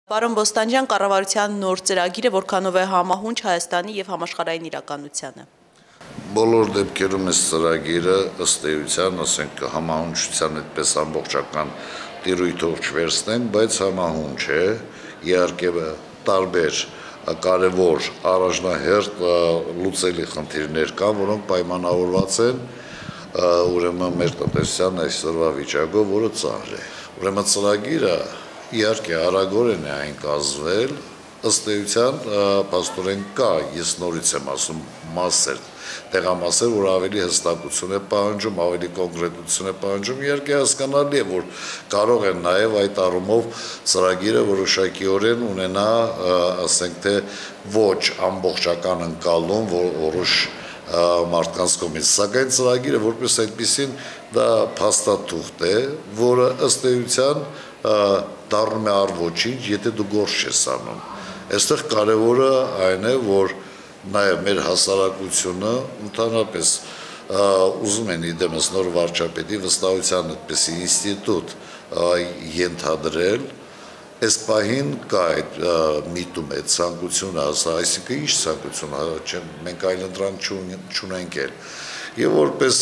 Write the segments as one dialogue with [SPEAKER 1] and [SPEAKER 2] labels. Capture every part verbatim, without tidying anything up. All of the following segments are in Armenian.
[SPEAKER 1] Պարոն Բոստանջյան, կառավարության նոր ծրագիրը որքանով է համահունչ Հայաստանի եւ համաշխարհային իրականությանը։
[SPEAKER 2] Բոլոր դեպքերում այս ծրագիրը ըստ էության, ասենք համահունչության այդպես ամբողջական տիրույթով չվերցնենք, բայց համահունչ է, իհարկե տարբեր կարևոր առաջնահերթ լուծելի խնդիրներ կան, որոնք պայմանավորված են ուրեմն մեր տնտեսության այսօրվա վիճակով, որը ծանր է։ Ուրեմն ծրագիրը իհարկե արագորեն է այն կազմվել, ըստ էության փաստորեն կա, ես նորից եմ ասում, մասեր, տեղամասեր, որ ավելի հստակություն է պահանջում, ավելի կոնկրետություն է պահանջում, իհարկե հասկանալի է, որ կարող են նաև այդ առումով ծրագիրը որոշակիորեն ունենա, ասենք թե ոչ ամբողջական ընկալում, որոշ մարդկանց կողմից, սակայն ծրագիրը որպես այդպիսին դա փաստաթուղթ է, որը ըստ էության դառնում է առ ոչինչ, եթե դու գործ չես անում։ Այստեղ կարևորը այն է, որ նաև մեր հասարակությունը ընդհանրապես ուզում են իդեմս նոր վարչապետի վստահության այդպիսի ինստիտուտ ենթադրել, այս պահին կա այդ միտում է ցանկությունը, այսինքն ինչ ցանկություն, մենք այլ ընտրանք չունենք էլ։ Եվ որպես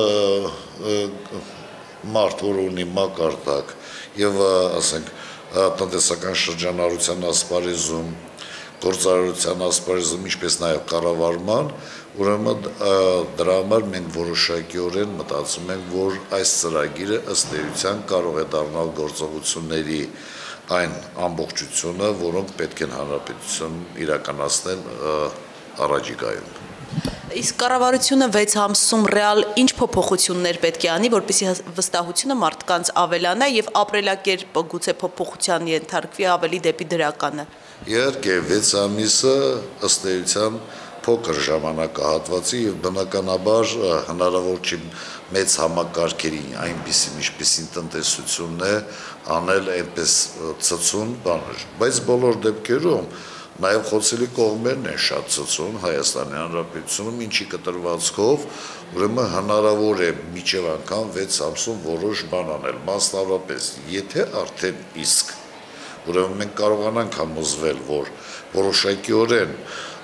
[SPEAKER 2] մարդ, որ ունի մակարդակ եւ ասենք տնտեսական շրջանառության ասպարեզում, գործարարության ասպարեզում, ինչպես նաև կառավարման, ուրեմն դրա համար մենք որոշակիորեն մտածում ենք, որ այս ծրագիրը ըստ էության կարող է դառնալ գործողությունների այն ամբողջությունը, որոնք պետք են հանրապետություն իրականացնել առաջիկայում։
[SPEAKER 1] Իսկ կառավարությունը վեց ամսում ռեալ ինչ փոփոխություններ պետք է անի, որպեսզի վստահությունը մարդկանց ավելանա եւ ապրելակերպը գուցե փոփոխության ենթարկվի ավելի դեպի դրականը։ Իհարկե,
[SPEAKER 2] վեց ամիսը ըստ էության փոքր ժամանակահատվածի եւ բնականաբար հնարավոր չի մեծ համակարգերի այնպիսին, ինչպիսին տնտեսությունն է, անել այնպես ցցուն բաներ, բայց բոլոր դեպքերում նաև խոցելի կողմերն են շատ ցցուն Հայաստանի Հանրապետությունում, ինչի կտրվածքով ուրեմն հնարավոր է միջև անգամ վեց ամսում որոշ բան անել, մասնավորապես, եթե արդեն իսկ ուրեմն մենք կարողանանք համոզվել, որ որոշակիորեն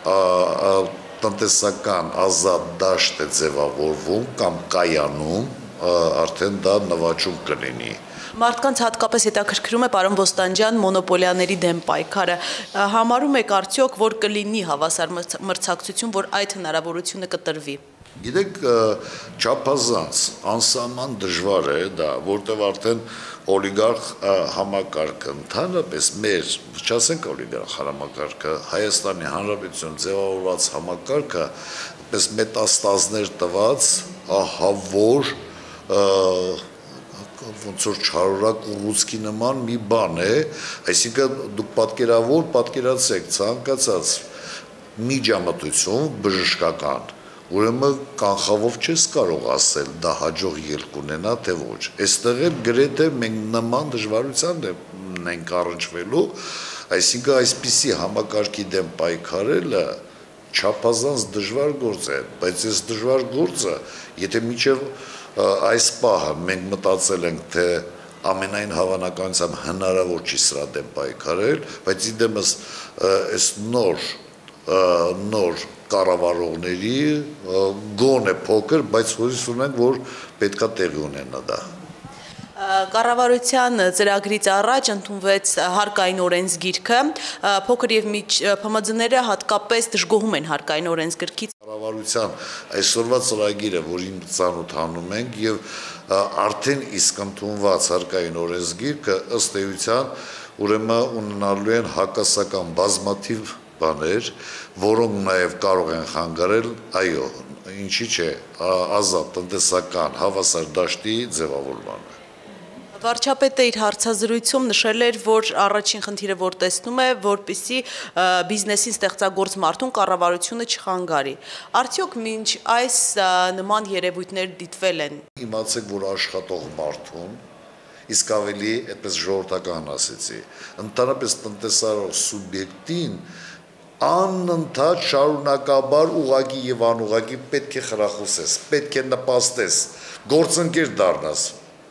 [SPEAKER 2] տնտեսական ազատ դաշտ է ձևավորվում կամ կայանում, արդեն դա նվաճում կլինի։
[SPEAKER 1] Մարդկանց հատկապես հետաքրքրում է, պարոն Բոստանջյան, մոնոպոլիաների դեմ պայքարը, համարում եք արդյոք, որ կլինի հավասար մրցակցություն, որ այդ հնարավորությունը կտրվի։
[SPEAKER 2] Գիտեք, չափազանց անսահման դժվար է դա, որտեղ արդեն օլիգարխ համակարգը ընդհանրապես մեր, չասենք օլիգարխ համակարգը, Հայաստանի Հանրապետություն ձևավորված համակարգը, պես մետաստազներ տված, ահա որ ոնց որ չարորակ ուռուցքի նման մի բան է, այսինքն դուք պատկերավոր պատկերացեք ցանկացած միջամտություն բժշկական, ուրեմն կանխավով չես կարող ասել դա հաջող ելք ունենա թե ոչ։ Այստեղ էլ գրեթե մենք նման դժվարության ենք առնչվելու, այսինքն այսպիսի համակարգի դեմ պայքարելը չափազանց դժվար գործ է, բայց այս դժվար գործը, եթե մինչև այս պահը մենք մտածել ենք, թե ամենայն հավանականությամբ հնարավոր չի սրա դեմ պայքարել, բայց իդեմս այս նոր նոր կառավարողների գոն է փոքր, բայց հույս ունենք, որ պետքա տեղի ունենա դա։
[SPEAKER 1] Կառավարության ծրագրից առաջ ընդունվեց հարկային օրենսգիրքը, փոքր եւ միջ Փ M D-ները հատկապես դժգոհում են հարկային օրենսգրքից։
[SPEAKER 2] Կառավարության այսօրվա ծրագիրը, որին ծանոթանում ենք եւ արդեն իսկ ընդունված հարկային օրենսգիրքը ըստ էության ուրեմն ունենալու են հակասական բազմաթիվ բաներ, որոնք նաև կարող են խանգարել, այո, ինչի՞ չէ, ազատ տնտեսական հավասար դաշտի ձևավորմանը։
[SPEAKER 1] Վարչապետը իր հարցազրույցում նշել էր, որ առաջին խնդիրը, որ տեսնում է, որպեսզի բիզնեսին ստեղծագործ մարդուն կառավարությունը չխանգարի։ Արդյոք մինչ այս նման երևույթներ դիտվել են։
[SPEAKER 2] Իմացեք, որ աշխատող մարդուն, իսկ ավելի այդպես ժողովրդական ասեցի, ընդհանրապես տնտեսարար սուբյեկտին անընդհատ շարունակաբար ուղղակի եւ անուղղակի պետք է խրախուսես, պետք է նպաստես, գործընկեր դառնաս։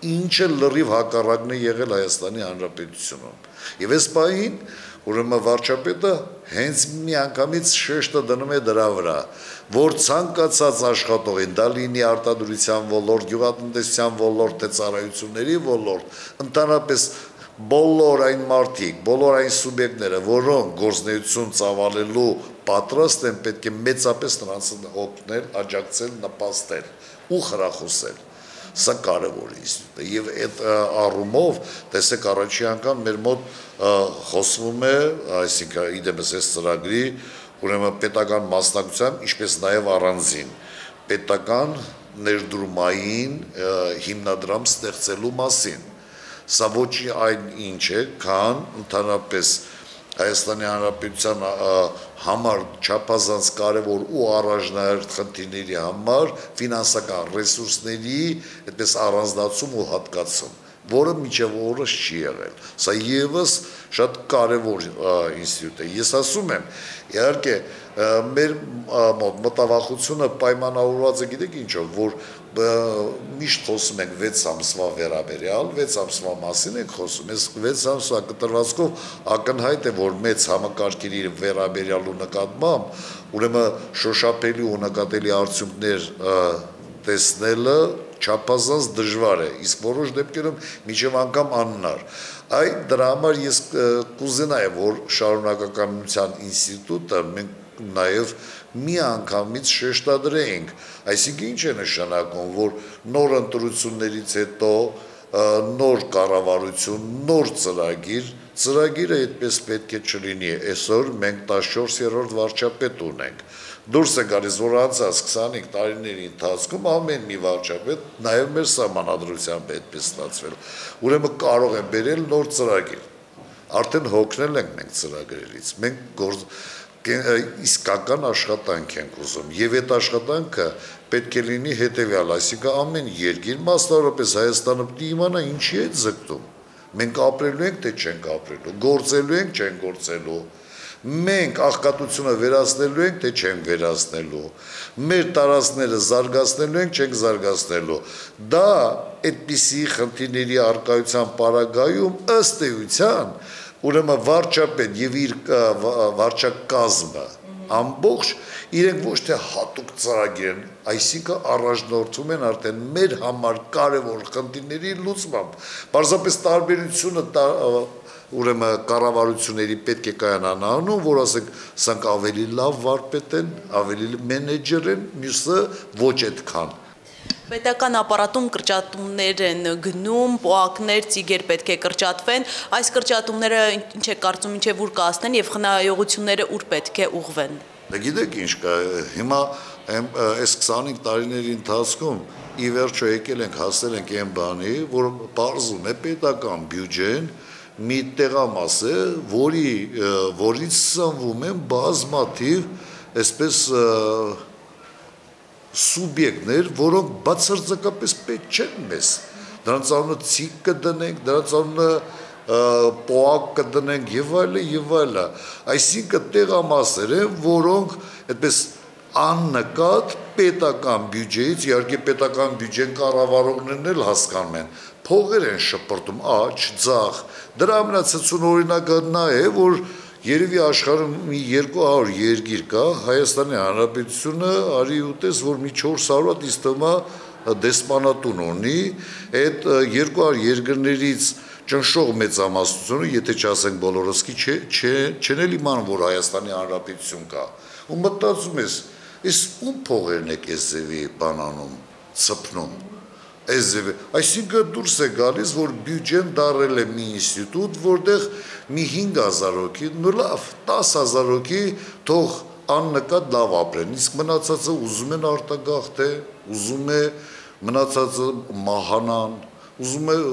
[SPEAKER 2] ինչը լրիվ հակառակն է եղել Հայաստանի Հանրապետությունում։ Եվ այս պահին ուրեմն վարչապետը հենց միանգամից շեշտը դնում է դրա վրա, որ ցանկացած աշխատողին, դա լինի արտադրության ոլորտ, գյուղատնտեսության ոլորտ, թե ծառայությունների ոլորտ, ընդհանրապես բոլոր այն մարդիկ, բոլոր այն սուբյեկտները, որոնք գործունեություն ծավալելու պատրաստ են, պետք է մեծապես նրանց օգնել, աջակցել, նպաստել ու խրախուսել։ Սա կարևոր է ինստիտուտ է եւ այդ առումով տեսեք առաջի անգամ մեր մոտ խոսվում է, այսինքն իդեպս այս ծրագրի ուրեմն պետական մասնակցությամբ, ինչպես նաեւ առանձին պետական ներդրումային հիմնադրամ ստեղծելու մասին։ Սա ոչ այն ինչ է, քան ընդհանրապես Հայաստանի Հանրապետության համար չափազանց կարևոր ու առաջնահերթ խնդիրների համար ֆինանսական ռեսուրսների այդպես առանձնացում ու հատկացում, որը մինչև օրս չի եղել։ Սա եւս շատ կարևոր ինստիտուտ է։ Ես ասում եմ, իհարկե մեր մոտ մտավախությունը պայմանավորված է, գիտեք ինչով, որ միշտ խոսում ենք վեց ամսվա վերաբերյալ, վեց ամսվա մասին ենք խոսում, այս վեց ամսվա կտրվածքով ակնհայտ է, որ մեծ համակարգերի վերաբերյալու նկատմամբ, ուրեմն շոշափելի ու նկատելի արդյունքներ տեսնելը չափազանց դժվար է, իսկ որոշ դեպքերում մինչև անգամ անհնար։ Այդ դրա համար ես կուզենայի, որ շարունակականության ինստիտուտը մենք նաև մի անգամից շեշտադրենք, այսինքն ինչ է նշանակում, որ նոր ընտրություններից հետո նոր կառավարություն, նոր ծրագիր, ծրագիրը այդպես պետք է չլինի, այսօր մենք տասնչորսերորդ վարչապետ ունենք, դուրս է գալիս, որ անցած քսանհինգ տարիների ընթացքում ամեն մի վարչապետ, նաև մեր սահմանադրությամբ այդպես ստացվել, ուրեմն կարող են բերել նոր ծրագիր, արդեն հոգնել ենք մենք ծրագրերից, մենք գործ իսկական աշխատանք ենք ուզում եւ այդ աշխատանքը պետք է լինի հետեւյալ, այսինքն ամեն երկիր, մասնավորապես Հայաստանը պետք է իմանա ինչի է ձգտում։ Մենք ապրելու ենք, թե չենք ապրելու, գործելու ենք, չենք գործելու։ Մենք աղքատությունը վերացնելու ենք, թե չենք վերացնելու։ Մեր տարածքները զարգացնելու ենք, չենք զարգացնելու։ Դա այդպիսի խնդիրների արկայության պարագայում ըստ էության ուրեմն վարչապետ եւ իր վարչակազմը ամբողջ իրենք ոչ թե հատուկ ծրագիր են, այսինքն առաջնորդվում են արդեն մեր համար կարևոր խնդիրների լուծմամբ։ Պարզապես տարբերությունը ուրեմն կառավարությունների պետք է կայանա անում, որ ասենք սրանք ավելի լավ վարպետ են, ավելի մենեջեր են, մյուսը ոչ այդքան։
[SPEAKER 1] Պետական ապարատում կրճատումներ են գնում, պոակներ, ծիգեր պետք է կրճատվեն, այս կրճատումները ինչ է կարծում, ինչ է որ կհասնեն եւ խնայողությունները ուր պետք է ուղղվեն։
[SPEAKER 2] Դե գիտեք ինչ կա, հիմա այս քսանհինգ տարիների ընթացքում ի վերջո եկել ենք հասել ենք այն բանի, որ բարձում է պետական բյուջեն մի տեղամաս է, որի որից սնվում են բազմաթիվ այսպես սուբյեկտներ, որոնք բացարձակապես պետք չեն մեզ։ Դրանց անունը ցիկ կդնենք, դրանց անունը պոակ կդնենք եւ այլը եւ այլը։ Այսինքն տեղամասեր են, որոնք այդպես աննկատ պետական բյուջեից, իհարկե պետական բյուջեն կառավարողներն էլ հասկանում են, փողեր են շպրտում, աճ, ձախ։ Դրա ամենացածուն օրինակը նա է, որ երևի աշխարհում մի երկու հարյուր երկիր կա, Հայաստանի Հանրապետությունը արի ուտես, որ մի չորս հարյուր հատ իստեմա դեսպանատուն ունի, այդ երկու հարյուր երկրներից ճնշող մեծամասնությունը, եթե չասենք բոլորս კი չեն էլ իմանում, որ Հայաստանի Հանրապետություն կա։ Ու մտածում ես, այս ում փողերն եք այս ձևի բանանում, ցփնում։ Այսինքն դուրս է գալիս, որ բյուջեն դարել է մի ինստիտուտ, որտեղ մի հինգ հազար հոգի, նո լավ, տասը հազար հոգի թող աննկատ լավ ապրեն, իսկ մնացածը ուզում են արտագաղթե, ուզում է մնացածը մահանան, ուզում է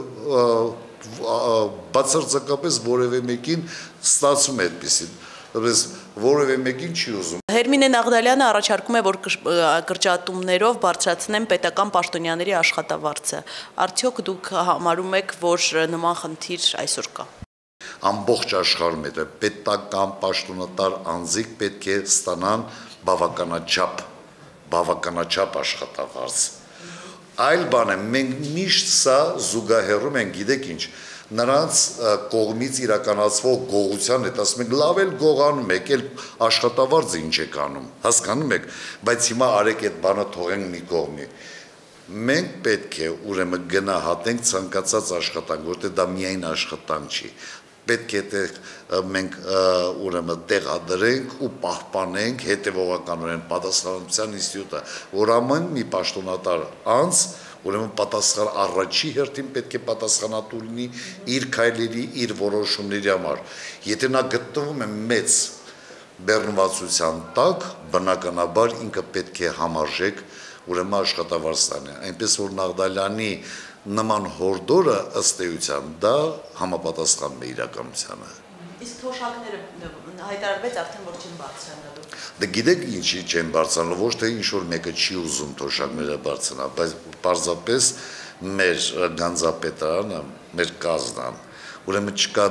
[SPEAKER 2] բացարձակապես որևէ մեկին ստացում է այդպեսին, որևէ մեկին չի ուզում։
[SPEAKER 1] Հերմինե Նաղդալյանը առաջարկում է, որ կրճատումներով բարձրացնեն պետական պաշտոնյաների աշխատավարձը։ Արդյոք դուք համարում եք, որ նման խնդիր այսօր կա։
[SPEAKER 2] Ամբողջ աշխարհում է պետական պաշտոնատար անձիկ պետք է ստանան բավականաչափ, բավականաչափ աշխատավարձ։ Այլ բան է, մենք միշտ սա զուգահեռում ենք, գիտեք ինչ, նրանց կողմից իրականացվող գողության հետ, ասում ենք, լավ էլ գողանում եք, էլ աշխատավարձը ինչ եք անում, հասկանում եք, բայց հիմա արեք այդ բանը թողենք մի կողմի։ Մենք պետք է ուրեմն գնահատենք ցանկացած աշխատանք, որտեղ դա միայն աշխատանք չի։ Պետք է դեռ մենք ուրեմն տեղադրենք ու պահպանենք հետևողականորեն պատասխանատվության ինստիտուտը, որ ամեն մի պաշտոնատար անձ ուրեմն պատասխան առաջի հերթին պետք է պատասխանատու լինի իր քայլերի, իր որոշումների համար։ Եթե նա գտնվում է մեծ բեռնվածության տակ, բնականաբար ինքը պետք է համարժեք ուրեմն աշխատավարձ ստանա։ Այնպես որ Նաղդալյանի նման հորդորը ըստ էության դա համապատասխանում է իրականությանը։
[SPEAKER 1] Իսկ թոշակները հայտարարվեց արդեն որ չեն բարձրանալու։
[SPEAKER 2] Դե գիտեք ինչի չեն բարձրանալու, ոչ թե ինչ որ մեկը չի ուզում թոշակները բարձրանալ, բայց պարզապես մեր գանձապետարանը, մեր կազնան, ուրեմն չկա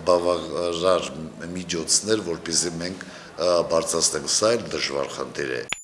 [SPEAKER 2] բավարար միջոցներ, որպեսզի մենք բարձրացնենք, սա էլ դժվար խնդիր է։